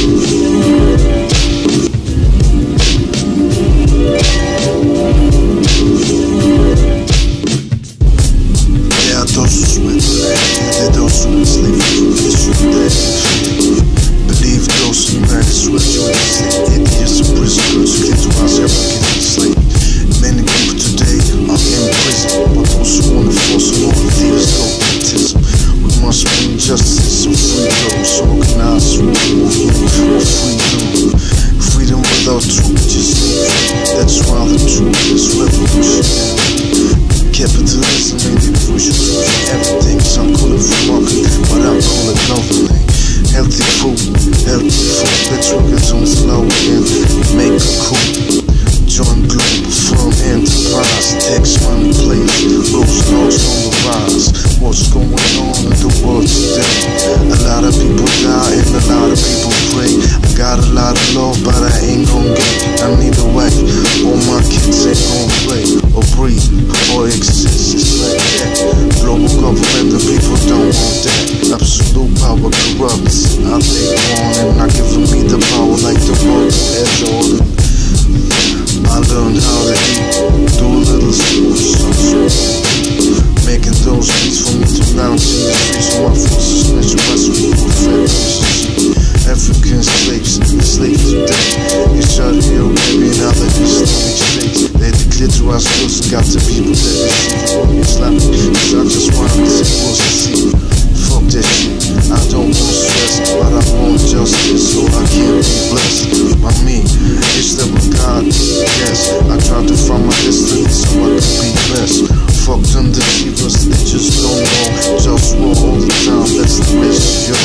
Justice or free those organized through movement or freedom. Freedom without truth, just free. That's why the truth is revolutionary. Capitalism ain't the crucial truth for everything. Some call it market, but I call it government. Healthy food, better get on slow and make a coup. Join Globalfirm enterprise, tax money plays, GhostDogz on the rise. What's going on in the world today? A lot of people die and a lot of people pray. I got a lot of love, but I ain't gon' get. I need a wife, all my kids ain't gon' play or breathe or exist. It's like that. Global government, the people don't want that. Absolute power corrupts. I take on and not giving me the power like the world has ordered. I learned how to eat, do a little school, making those beats for me to lounge in the streets. So my forces snatch my sweet perfection. African slaves, enslaved today. You shot here, baby, in other Islamic states. They declare to our schools and got the people that receive from Islam. Cause I just want to see. Fuck that shit, I don't want stress, but I want justice, so I can't be blessed by me. It's that with God, yes. I try to find my destiny so I can be best. Fuck them deceivers, they just don't know. JustWar all the time, that's the ratio.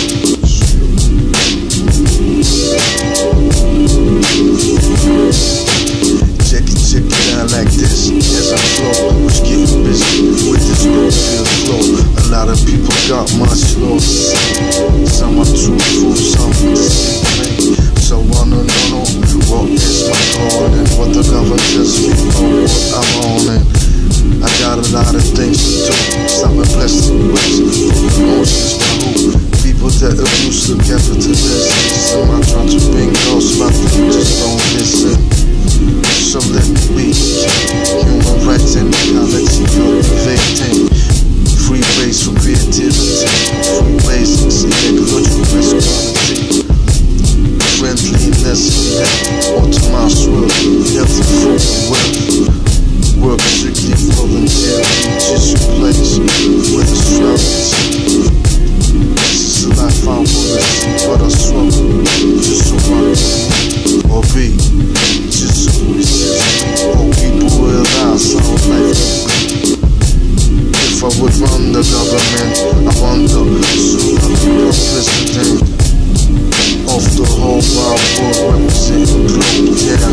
Check it out like this, as I flow, which get busy with this no-feel flow. A lot of people got much love to say. Some are truthful, some deceive. So wanna know what is my God and what the government tells me about what I'm on. And I got a lot of things to do. Some are blessed with emotions, my hope. People that abuse the capitalist system. I try to bring those, but they just don't listen. So let me be human rights and equality cultivating. Free ways for creativity, free ways to see ecological masculinity. Friendliness and health, optimized world, healthy food and wealth. Work strictly volunteer, just your place with astrology. This is the life I wanna see, but I struggle just so I can or be. Just so we see, all people realize how life will be. If I would run the government, I wonder, should I become president of the whole wide world, representing global, yeah,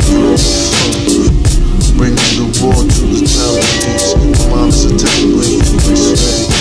Globalfirm. Bringing the war to the talent beats. My mind is a template,